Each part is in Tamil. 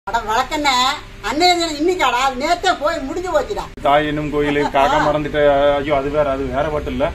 வழக்கண்ண அன்னைய இன்னைக்காடா நேத்தே போய் முடிஞ்சு போச்சுடா. தாய் என்னும் கோயிலு காக்கா மறந்துட்டு ஐயோ அது வேற பாட்டு இல்ல.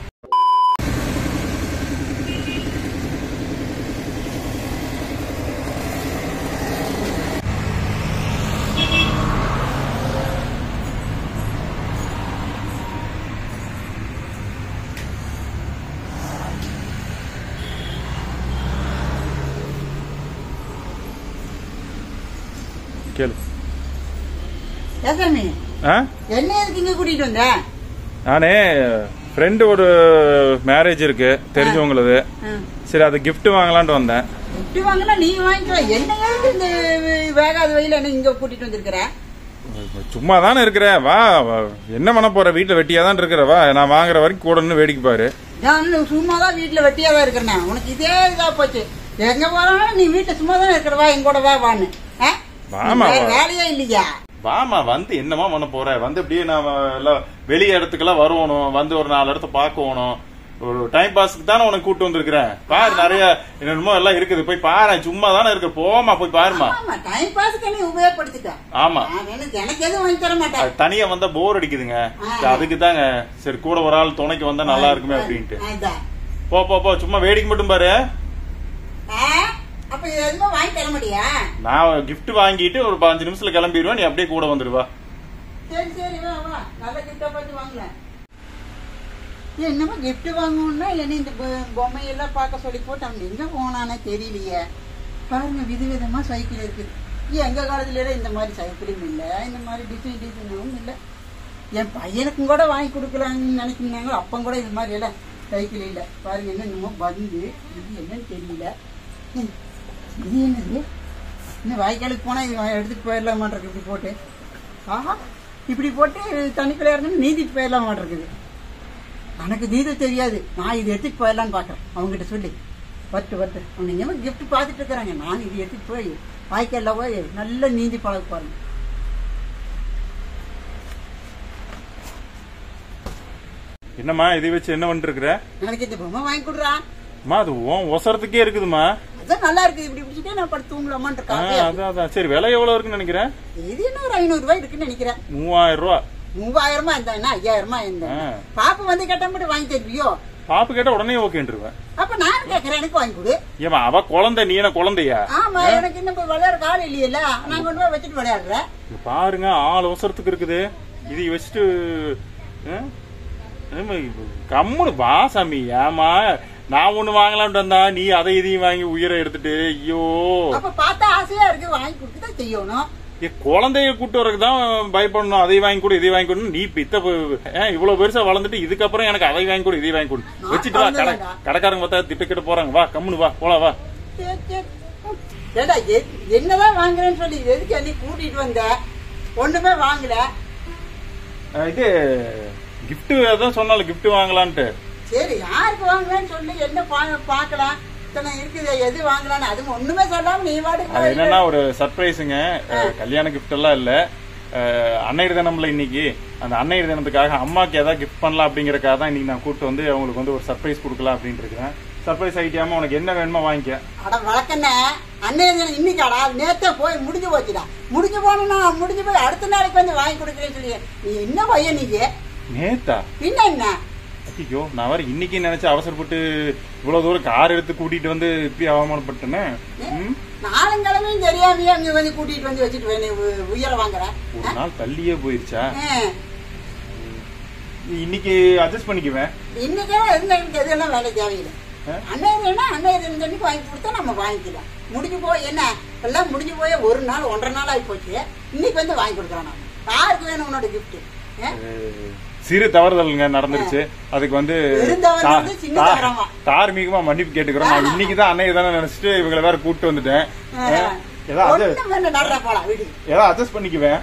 என்ன இங்க கூட்டிட்டு வந்த? நானே ஃப்ரெண்டு ஒரு மேரேஜ் இருக்கு தெரிஞ்சவங்களது. சரி அது கிஃப்ட் வாங்கலாம்னு வந்தேன். கிஃப்ட் வாங்கினா நீ வாங்கிக்கோ. என்ன இந்த வேகாத வயல என்ன இங்க கூட்டிட்டு வந்திருக்கிற? சும்மா தானே இருக்கிற, வா. என்ன பண்ண போற, வீட்டுல வெட்டியா தான் இருக்கிற, வா நான் வாங்குற வரைக்கும் கூட வேடிக்கை பாரு. நான் சும்மாதான் வீட்டுல வெட்டியா தான் இருக்கிறேன். உனக்கு இதே இதா போச்சு. எங்க போறாலும் நீ வீட்டுல சும்மா தானே இருக்கிறவா, எங்கூட வான்னு. வேலையே இல்லையா? வாமா வந்து என்னமா பண்ண போற, வந்து இப்படியே நான் எல்லாம் வெளிய இடத்துக்கெல்லாம் வருவணும், வந்து ஒரு 4 இடத்த பாக்கணும். ஒரு டைம் பாஸ்க்கு தானே உனக்கு கூட்டு வந்திருக்கிறேன். பாரு நிறைய என்னமோ எல்லாம் இருக்குது, போய் பாரு. சும்மா தானே இருக்கு, போமா போய் பாருமா. டைம் பாஸ்க்கு நீ உபயோகப்படுத்திக்க. ஆமா எனக்கு எதுவும் வாங்கி தர மாட்டேன். தனியா வந்தா போர் அடிக்குதுங்க, அதுக்கு தாங்க சரி கூட ஒரு ஆள் துணைக்கு வந்தா நல்லா இருக்குமே அப்படின்ட்டு. போ போ போ, சும்மா வேடிக்கை மட்டும் பாரு. அப்ப எதுவும் வாங்கி தர மாட்டியா? நான் கிஃப்ட் வாங்கிட்டு ஒரு 5 நிமிஷத்துல கிளம்பிடுவேன், நீ அப்படியே கூட வந்துடுவா. சரி சரி வா வா, நல்ல கிஃப்டா பார்த்து வாங்கலாம். என்னமா கிஃப்ட் வாங்கணும்னா என்ன இந்த பொம்மையெல்லாம் பார்க்க சொல்லி போட்டு அவன் எங்க போனானே தெரியலையே. பாருங்க விதவிதமா சைக்கிள் இருக்குது. எங்க காலத்துல இந்த மாதிரி சைக்கிளும் இல்ல, இந்த மாதிரி டிசைனும் இல்ல. என் பையனுக்கும் கூட வாங்கி கொடுக்கலாம்னு நினைக்கிறாங்க. அப்பம் கூட இது மாதிரி எல்லாம் சைக்கிள் இல்ல. பாருங்க என்னமோ வந்து இது என்னன்னு தெரியல. இது என்னது, இன்னும் வாய்க்காலுக்கு போனா இது எடுத்துட்டு போயிடலாம் மாட்டிருக்கு. இப்படி போட்டு ஆஹா இப்படி போட்டு தண்ணிக்குள்ள இறங்கன்னு நீந்திட்டு போயிடலாம் மாட்டிருக்குது. எனக்கு நீந்த தெரியாது, நான் இது எடுத்துட்டு போயிடலான்னு பாக்குறேன். அவங்ககிட்ட சொல்லி வட்டு அவங்க எங்க கிஃப்ட் பார்த்துட்டு இருக்கிறாங்க. நான் இது எடுத்துட்டு போய் வாய்க்கால போய் நல்லா நீந்தி பழக பாருங்க. என்னம்மா இதை வச்சு என்ன பண்ணிட்டு இருக்கிற? எனக்கு இந்த பொம்மை வாங்கி கொடுறான். அது ஒசரத்துக்கே இருக்குதுமா. அதான் நல்லா இருக்கு. இப்படி பிடிச்சிட்டே நான் படுத்து தூங்கலாமான்னு இருக்கேன். அதான் சரி. விலை எவ்வளவு இருக்குன்னு நினைக்கிறேன்? இது என்ன ஒரு 500 ரூபாய் இருக்குன்னு நினைக்கிறேன். 3000 ரூபாய். 3000 இருந்தா என்ன 5000 இருந்தா? பாப்பு வந்து கேட்டா மட்டும் வாங்கி தருவியோ? பாப்பு கேட்டா உடனே ஓகேன்றுவேன். அப்ப நான் கேக்குறேன், எனக்கு வாங்கி கொடு. ஏமா அவ குழந்தை, நீ என்ன குழந்தையா? ஆமா, எனக்கு இன்னும் விளையாட காலம் இல்லையில, நான் கொண்டு போய் வச்சுட்டு விளையாடுறேன். பாருங்க ஆள் அவசரத்துக்கு இருக்குது. இதை வச்சுட்டு கம்முனு வா சாமி. ஏமா நான் ஒண்ணு வாங்கலாம்னு வந்தா நீ அதை இதையும் வாங்கி உயிரை எடுத்துட்டு ஐயோ. அப்ப பார்த்தா ஆசையா இருக்கு, வாங்கி கொடுத்துதான் செய்யணும். குழந்தைய கூட்டு வரதுதான் பயப்படணும். அதை வாங்கி கொடு இதை வாங்கி கொடுன்னு. நீ பித்த இவ்வளவு பெருசா வளர்ந்துட்டு இதுக்கப்புறம் எனக்கு அதை வாங்கி கொடு இதை வாங்கி கொடு வச்சுட்டு வா. கடைக்காரங்க பார்த்தா திட்டுக்கிட்டு போறாங்க. வா கம்முனு வா, போலாம் வா. என்னதான் வாங்குறேன்னு சொல்லி எதுக்கு நீ கூட்டிட்டு வந்த? ஒண்ணுமே வாங்கல. இது கிஃப்ட் அதான் சொன்னால கிஃப்ட் வாங்கலான்ட்டு. சரி யாருக்கு வாங்கலான்னு சொல்லி என்ன பாக்கலாம் இருக்குது, எது வாங்கலான்னு அது ஒண்ணுமே சொல்லாம நீ வாடுங்க. என்னன்னா ஒரு சர்ப்ரைஸுங்க. கல்யாண கிஃப்ட் எல்லாம் இல்ல, அன்னையர் தினம்ல இன்னைக்கு. அந்த அன்னையர் தினத்துக்காக அம்மாக்கு ஏதாவது கிஃப்ட் பண்ணலாம் அப்படிங்கறக்காக தான் இன்னைக்கு நான் கூப்பிட்டு வந்து அவங்களுக்கு வந்து ஒரு சர்ப்ரைஸ் கொடுக்கலாம் அப்படின்னு இருக்கேன். சர்ப்ரைஸ் ஐட்டியாம உனக்கு என்ன வேணுமோ வாங்கிக்க. அட வழக்கண்ண அன்னையர் தினம் இன்னைக்காடா, நேத்தே போய் முடிஞ்சு போச்சுடா. முடிஞ்சு போனா முடிஞ்சு போய் அடுத்த நாளைக்கு வந்து வாங்கி கொடுக்குறேன்னு சொல்லி நீ என்ன பையன் நீங்க? நேத்தா? பின்ன என்ன? ஐயோ நான் வர இன்னைக்கு நினைச்சு அவசரப்பட்டு இவ்வளவு தூரம் கார் எடுத்து கூட்டிட்டு வந்து இப்படி அவமானப்பட்டேன்னு. நாளுங்கிழமையும் தெரியாமையே அங்க வந்து கூட்டிட்டு வந்து வச்சுட்டு உயர வாங்குறேன். ஒரு நாள் தள்ளியே போயிருச்சா? இன்னைக்கு அட்ஜஸ்ட் பண்ணிக்குவேன். இன்னைக்கே எனக்கு எதுனா வேலை தேவையில்லை. அன்னையர் அன்னைக்கு வாங்கி கொடுத்தா நம்ம வாங்கிக்கலாம். முடிஞ்சு போய் என்ன எல்லாம் முடிஞ்சு போய் 1 நாள் 1.5 நாள் ஆகி போச்சு. இன்னைக்கு வந்து வாங்கி கொடுக்குறான். யாருக்கு வேணும் உன்னோட கிஃப்ட்? சிறு தவறுதல்ங்க நடந்துருச்சு. அதுக்கு வந்து தார்மீகமா மன்னிப்பு கேட்டுக்கிறோம். நான் இன்னைக்குதான் அன்னைக்கு தானே நினைச்சிட்டு இவங்களை வேற கூப்பிட்டு வந்துட்டேன். அட்ஜஸ்ட் பண்ணிக்குவேன்.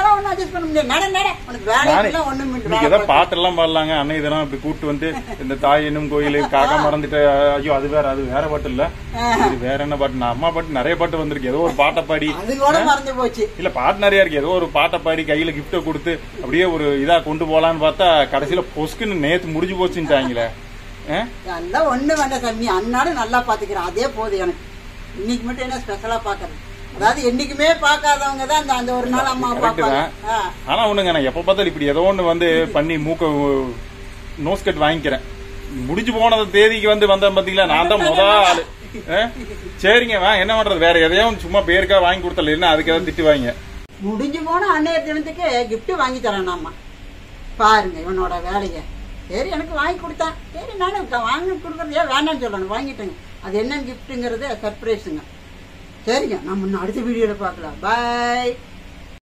பாட்டெல்லாம் பாடலாங்க. அன்னை தினம் இப்படி கூப்பிட்டு வந்து இந்த தாய் என்னும் கோயிலு காக்கா மறந்துட்டு ஐயோ அது வேற பாட்டு இல்ல, இது வேற என்ன பாட்டு? நான் அம்மா பாட்டு நிறைய பாட்டு வந்திருக்கு. ஏதோ ஒரு பாட்டை பாடி இல்ல பாட்டு நிறைய இருக்கு. ஏதோ ஒரு பாட்டை பாடி கையில கிஃப்ட கொடுத்து அப்படியே ஒரு இதா கொண்டு போலான்னு பார்த்தா கடைசியில பொஸ்குன்னு நேத்து முடிஞ்சு போச்சுட்டாங்களே. ஒண்ணு வேண்டாம் சாமி, அன்னாலும் நல்லா பாத்துக்கிறேன். அதே போதும் எனக்கு. இன்னைக்கு மட்டும் என்ன ஸ்பெஷலா பாக்குறேன். அதாவது என்னைக்குமே பாக்காதவங்க தான் அந்த ஒரு நாள் அம்மா பாப்பாங்க. ஆனா ஒண்ணுங்க, நான் எப்ப பார்த்தாலும் இப்படி ஏதோ ஒண்ணு வந்து பண்ணி மூக்க நோஸ் கட் வாங்கிக்கிறேன். முடிஞ்சு போன தேதிக்கு வந்த பாத்தீங்களா, நான் தான் முத ஆளு. சரிங்க வா, என்ன பண்றது, வேற எதையும் சும்மா பேருக்கா வாங்கி கொடுத்தல, இல்லைன்னா அதுக்கு ஏதாவது திட்டு வாங்க. முடிஞ்சு போன அன்னையர் தினத்துக்கு கிஃப்ட் வாங்கி தரேனாமா. பாருங்க இவனோட வேலைய. சரி எனக்கு வாங்கி கொடுத்தான், சரி நானும் வாங்கி கொடுக்கறது ஏன் வேண்டாம்னு சொல்லணும், வாங்கிட்டேங்க. அது என்ன கிஃப்ட்டுங்கிறது சர்ப்ரைஸுங்க. சரிங்க, நம்ம அடுத்த வீடியோல பார்க்கலாம். பாய்.